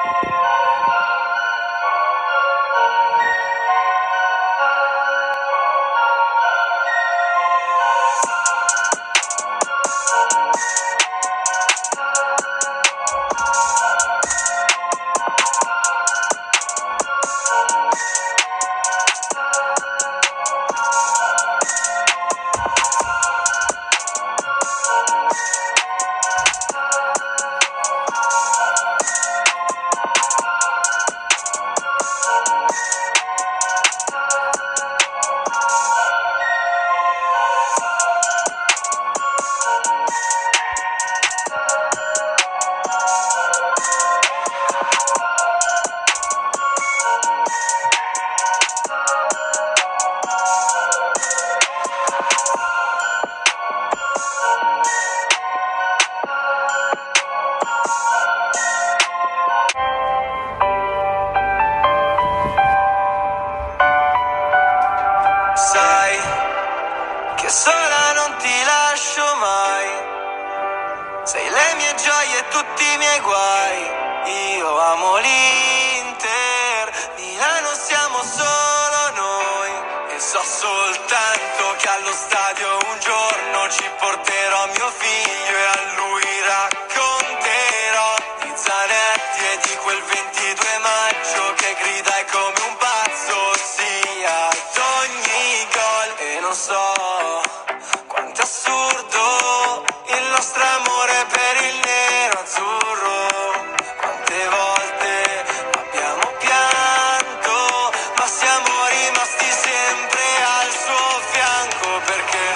Sai che sola non ti lascio mai, sei le mie gioie e tutti i miei guai. Io amo l'Inter, Milano siamo solo noi, e so soltanto che allo stadio un giorno ci porterò mio figlio e a lui racconterò di Zanetti e di quel 22 maggio che gridai come un pazzo, sia ad ogni gol. E non so quanto è assurdo il nostro amore per il nero azzurro, quante volte abbiamo pianto, ma siamo rimasti sempre al suo fianco, perché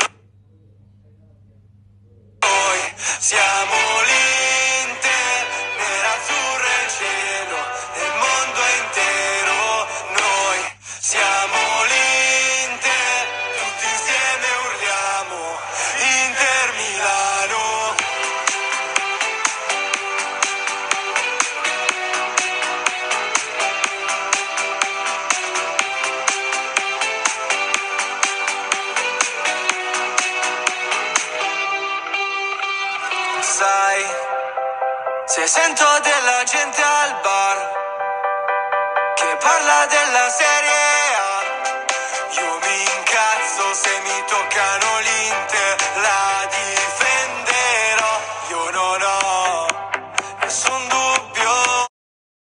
noi siamo l'Inter, nerazzurro è il cielo del mondo intero. Noi siamo l'Inter, tutti insieme urliamo Inter Milano. Sai, se sento della gente